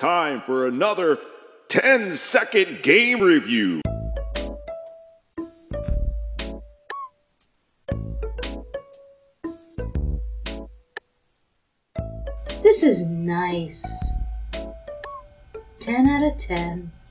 time for another 10-second game review. This is nice. 10 out of 10.